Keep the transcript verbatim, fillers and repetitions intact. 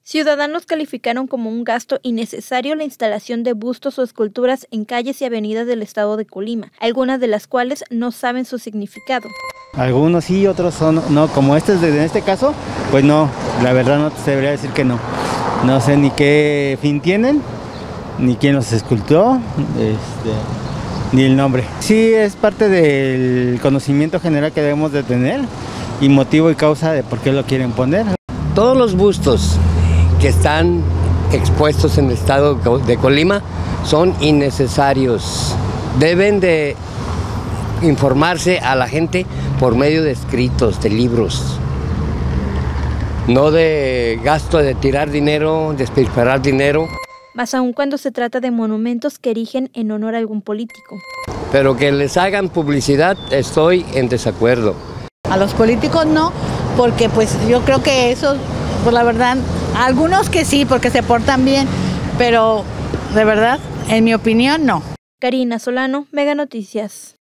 Ciudadanos calificaron como un gasto innecesario la instalación de bustos o esculturas en calles y avenidas del estado de Colima, algunas de las cuales no saben su significado. Algunos sí, otros son no, como este en este caso, pues no, la verdad no te debería decir que no. No sé ni qué fin tienen, ni quién los escultó, este, ni el nombre. Sí, es parte del conocimiento general que debemos de tener y motivo y causa de por qué lo quieren poner. Todos los bustos que están expuestos en el estado de Colima son innecesarios. Deben de informarse a la gente por medio de escritos, de libros, no de gasto de tirar dinero, despilfarrar dinero. Más aún cuando se trata de monumentos que erigen en honor a algún político. Pero que les hagan publicidad, estoy en desacuerdo. A los políticos no, porque pues yo creo que eso, pues la verdad, algunos que sí, porque se portan bien, pero de verdad, en mi opinión, no. Karina Solano, Mega Noticias.